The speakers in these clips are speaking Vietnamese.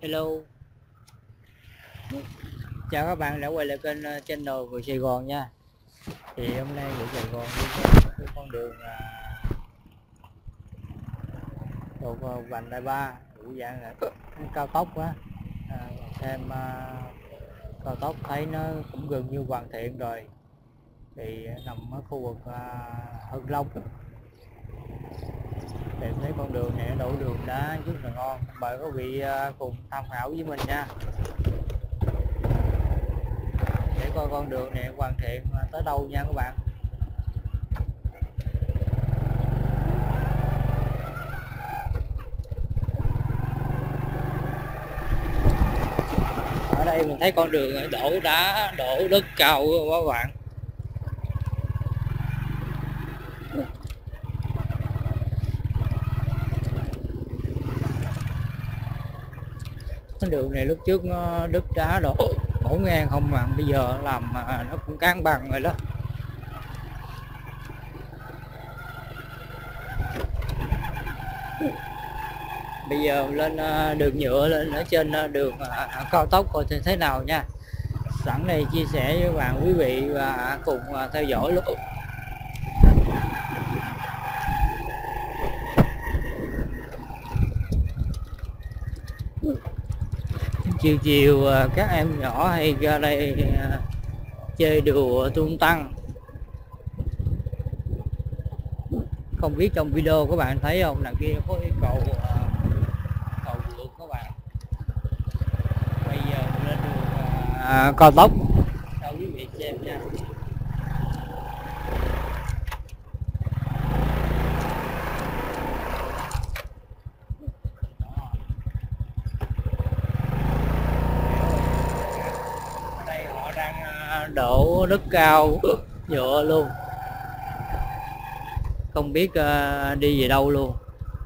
Hello, chào các bạn đã quay lại kênh channel Người Sài Gòn nha. Thì hôm nay Người Sài Gòn đi cái con đường độ vành đai 3 đủ dạng là cao tốc quá. Thêm cao tốc thấy nó cũng gần như hoàn thiện rồi. Thì nằm ở khu vực Hưng Long. Thì thấy con đường này đổ đường đá rất là ngon. Mời quý vị cùng tham khảo với mình nha. Để coi con đường này hoàn thiện tới đâu nha các bạn. Ở đây mình thấy con đường đổ đá đổ đất cao các bạn. Cái đường này lúc trước nó đất đá đổ ngang không mà bây giờ làm nó cũng cán bằng rồi đó. Bây giờ lên đường nhựa lên ở trên đường cao tốc coi thế nào nha. Sẵn đây chia sẻ với bạn quý vị và cùng theo dõi luôn. Chiều chiều các em nhỏ hay ra đây chơi đùa tung tăng. Không biết trong video các bạn thấy không, đằng kia có cái cầu vượt các bạn. Bây giờ lên đường cao tốc cho quý vị xem nha. Ở đây họ đang đổ đất cao nhựa luôn, không biết đi về đâu luôn.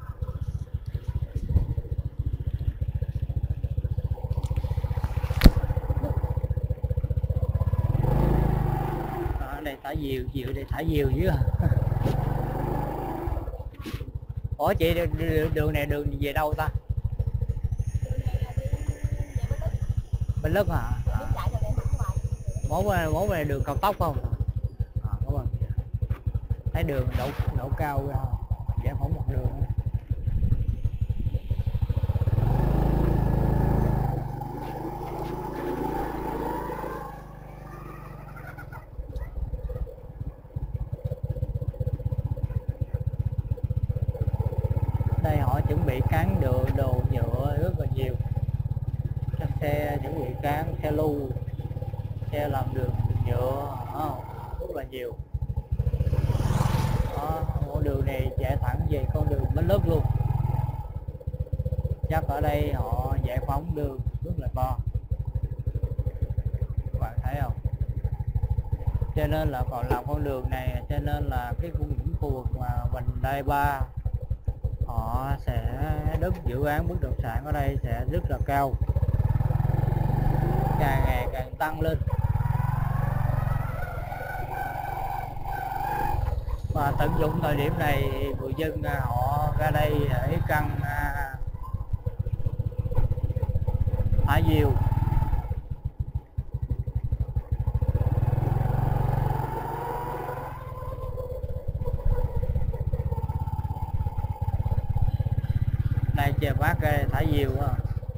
Ở đây thả diều đây thả diều chứ. Ủa chị, đường này đường về đâu ta? Bên Lức hả? Mốt này đường cao tốc không? Đúng rồi. Thấy đường đổ cao ra giải phóng mặt đường. Đây họ chuẩn bị cán đồ nhựa rất là nhiều. Các xe chuẩn bị cán xe lưu, xe làm đường nhựa rất là nhiều. Con đường này chạy thẳng về con đường Bến Lức luôn. Chắc ở đây họ giải phóng đường rất là to, các bạn thấy không? Cho nên là còn làm con đường này, cho nên là cái khu vực mà vành đai 3 họ sẽ đất dự án bất động sản ở đây sẽ rất là cao, càng ngày càng tăng lên. Và tận dụng thời điểm này người dân họ ra đây để căn thả diều. Đây chờ bác ra thả diều á.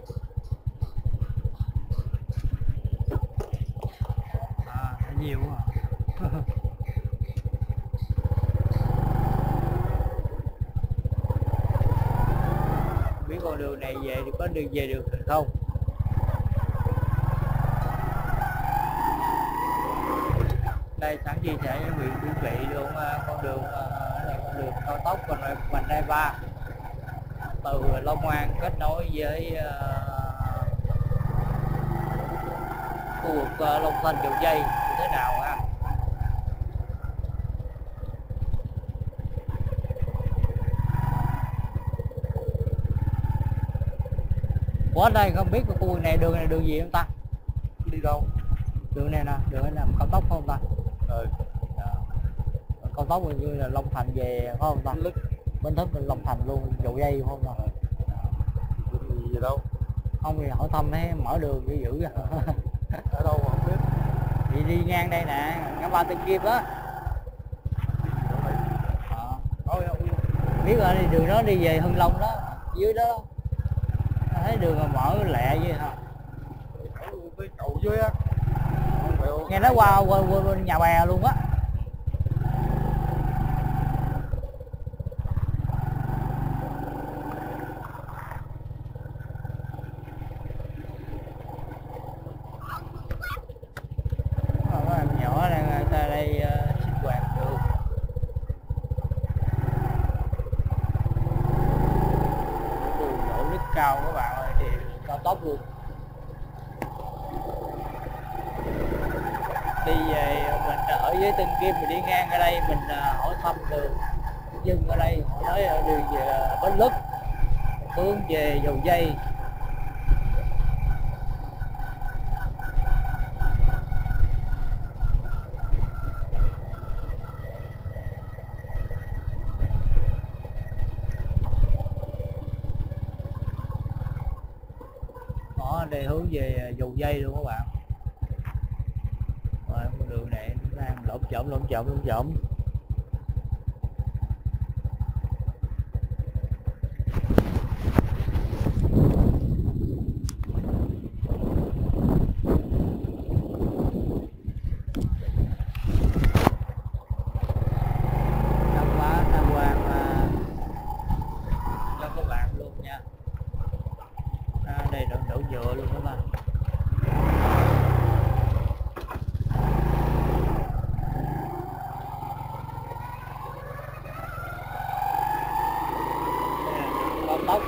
Thả diều á. Biết con đường này về thì có đường về được hay không? Đây sẵn chia sẻ với quý vị luôn con đường cao tốc vành đai 3 từ Long An kết nối với khu vực Long Thành Dầu Dây như thế nào ha. Ủa ở đây không biết cái khu này đường gì không ta? Đi đâu? Đường này nè, đường này nằm cao tốc không ta? Cao tốc như là Long Thành về phải không ta? Bến Lức Long Thành luôn, Dầu Dây phải không ta? Gì đâu? Không thì hỏi thăm thấy mở đường đi giữ ra. Ở đâu mà không biết. Thì đi ngang đây nè, ngã ba Tân Kiếp đó. Biết rồi, đường đó đi về Hưng Long đó, dưới đó. Thấy đường mà mở lẹ vậy hả? Cái cầu dưới á. Nghe nói qua nhà bè luôn á. Các em nhỏ đang ta đây sinh hoạt được. Đường đổ rất cao các bạn ơi, thì cao tốc luôn. Đi về mình ở dưới Tân Kim, mình đi ngang ở đây mình hỏi thăm đường dân ở đây, họ nói đường về Bến Lức hướng về Dầu Dây. Đó, đây hướng về Dầu Dây luôn các bạn. Rồi con đường này đang lộn xộn. Tham quan cho các bạn luôn nha. Đây đổ nhựa luôn các bạn. Cao tốc.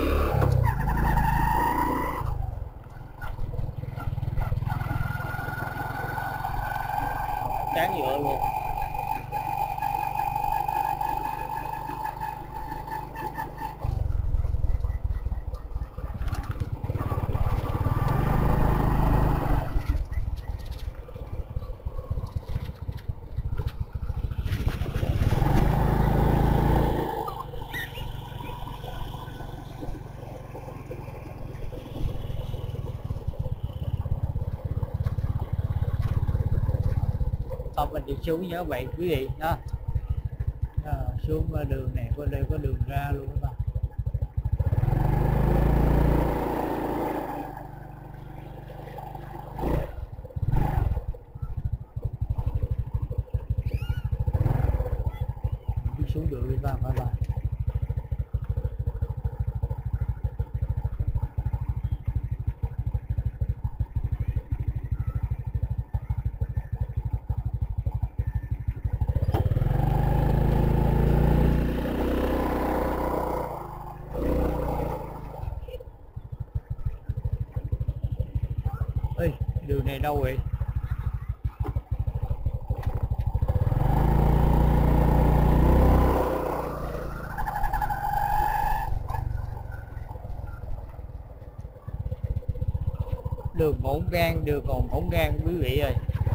Tráng nhựa luôn. Mình đi xuống nhớ vậy quý vị đó. Xuống đường này, qua đây có đường ra luôn các bạn. Đi xuống đường đi các bạn. Ê, đường này đâu vậy? Đường hỗn gang, đường còn hỗn gang quý vị ơi.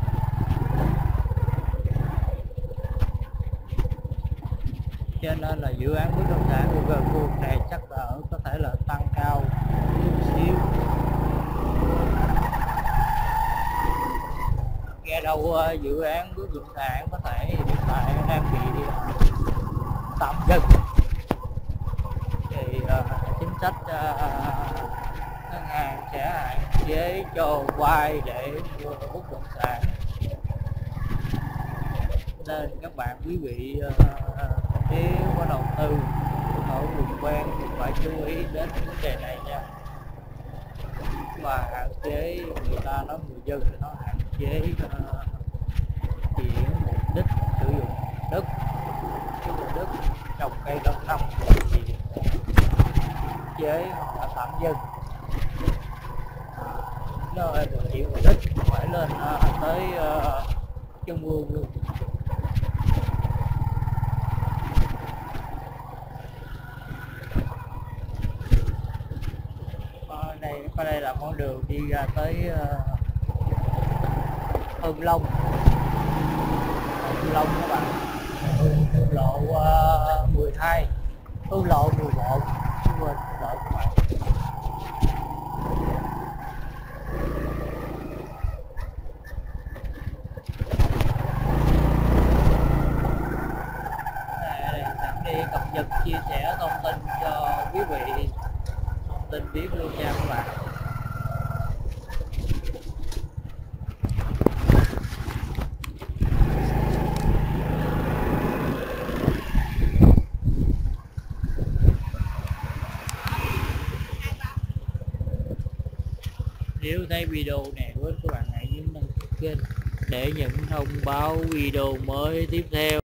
Cho nên là dự án bất động sản ở khu vực này chắc là có thể là tăng cao chút xíu. Nghe đâu dự án bất động sản có thể hiện tại đang bị tạm dừng. Thì chính sách ngân hàng sẽ hạn chế cho vay để mua bất động sản, nên các bạn quý vị nếu có đầu tư ở vùng ven thì phải chú ý đến vấn đề này nha, và hạn chế người ta nói người dân nó hạn chế chuyển mục đích sử dụng đất trồng cây lâu năm thì chế hoặc là tạm dừng nơi được chuyển mục đích phải lên tới trung ương luôn. Ở đây là con đường đi ra tới Hưng Long các bạn. Hương lộ 12, Hương lộ 11 xin mời các bạn. Nếu thấy video này của các bạn hãy nhấn đăng ký kênh để nhận thông báo video mới tiếp theo.